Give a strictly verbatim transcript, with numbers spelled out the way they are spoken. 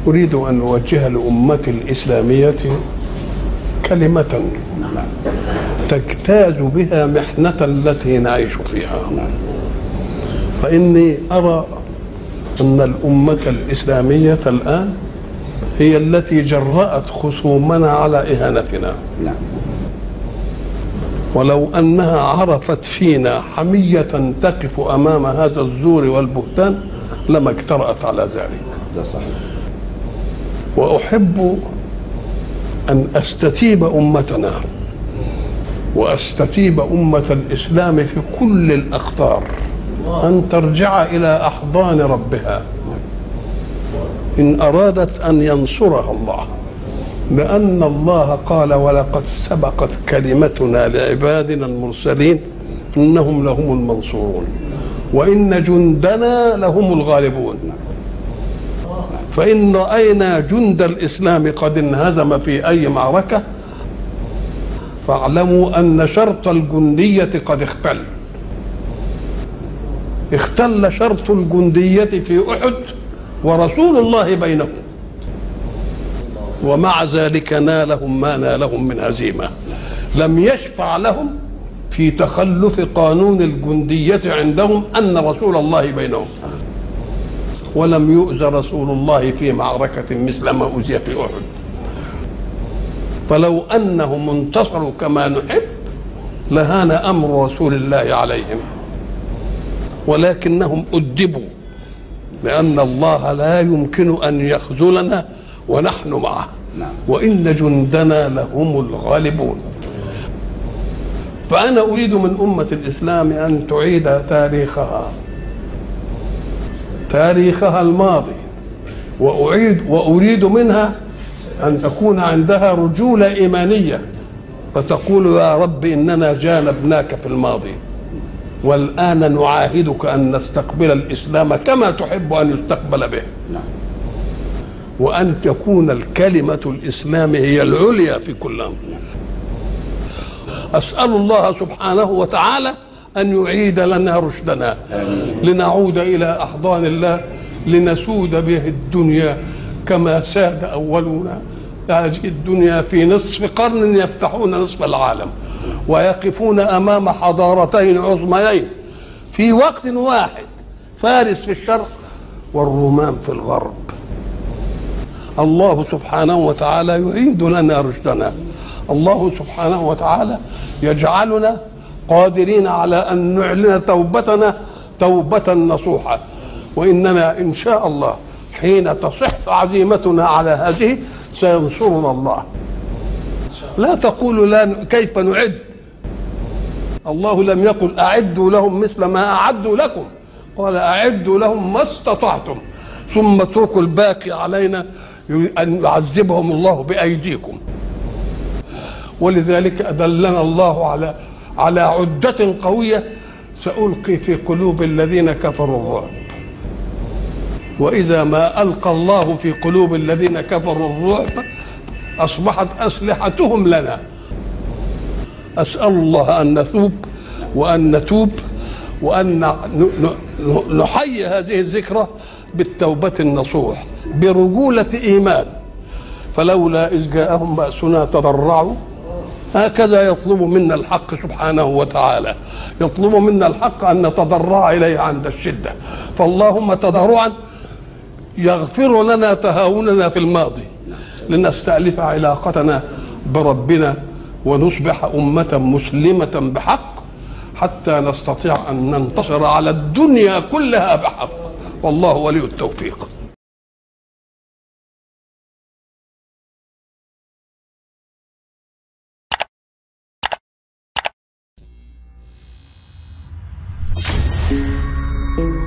أريد أن أوجه لأمتي الإسلامية كلمة تجتاز بها محنة التي نعيش فيها. فإني أرى أن الأمة الإسلامية الآن هي التي جرأت خصومنا على إهانتنا، ولو أنها عرفت فينا حمية تقف أمام هذا الزور والبهتان لما اجترأت على ذلك. ده صحيح. وأحب أن أستتيب أمتنا وأستتيب أمة الإسلام في كل الأخطار أن ترجع إلى أحضان ربها إن أرادت أن ينصرها الله، لأن الله قال: ولقد سبقت كلمتنا لعبادنا المرسلين إنهم لهم المنصورون وإن جندنا لهم الغالبون. فإن رأينا جند الإسلام قد انهزم في أي معركة فاعلموا أن شرط الجندية قد اختل. اختل شرط الجندية في أحد ورسول الله بينهم، ومع ذلك نالهم ما نالهم من هزيمة. لم يشفع لهم في تخلف قانون الجندية عندهم أن رسول الله بينهم، ولم يؤذ رسول الله في معركة مثل ما أوذي في أحد. فلو أنهم انتصروا كما نحب لهان أمر رسول الله عليهم، ولكنهم أدبوا، لأن الله لا يمكن أن يخذلنا ونحن معه، وإن جندنا لهم الغالبون. فأنا أريد من أمة الإسلام أن تعيد تاريخها تاريخها الماضي، وأعيد وأريد منها أن تكون عندها رجولة إيمانية، فتقول: يا رب إننا جانبناك في الماضي، والآن نعاهدك أن نستقبل الإسلام كما تحب أن يستقبل به، وأن تكون الكلمة الإسلام هي العليا في كل أمر. أسأل الله سبحانه وتعالى أن يعيد لنا رشدنا لنعود إلى أحضان الله، لنسود به الدنيا كما ساد أولنا هذه الدنيا في نصف قرن يفتحون نصف العالم ويقفون أمام حضارتين عظميين في وقت واحد، فارس في الشرق والرومان في الغرب. الله سبحانه وتعالى يعيد لنا رشدنا. الله سبحانه وتعالى يجعلنا قادرين على أن نعلن توبتنا توبة نصوحة، وإننا إن شاء الله حين تصح عزيمتنا على هذه سينصرنا الله. لا تقولوا لا كيف نعد. الله لم يقل أعدوا لهم مثل ما أعدوا لكم، قال أعدوا لهم ما استطعتم، ثم اتركوا الباقي علينا أن يعذبهم الله بأيديكم. ولذلك أدلنا الله على على عدة قوية سألقي في قلوب الذين كفروا الرعب. وإذا ما ألقى الله في قلوب الذين كفروا الرعب أصبحت أسلحتهم لنا. أسأل الله أن نثوب وأن نتوب وأن نحيي هذه الذكرى بالتوبة النصوح برجولة إيمان. فلولا إذ جاءهم بأسنا تضرعوا. هكذا يطلب منا الحق سبحانه وتعالى، يطلب منا الحق أن نتضرع إليه عند الشدة. فاللهم تضرعا يغفر لنا تهاوننا في الماضي لنستألف علاقتنا بربنا ونصبح أمة مسلمة بحق حتى نستطيع أن ننتصر على الدنيا كلها بحق، والله ولي التوفيق. Thank you.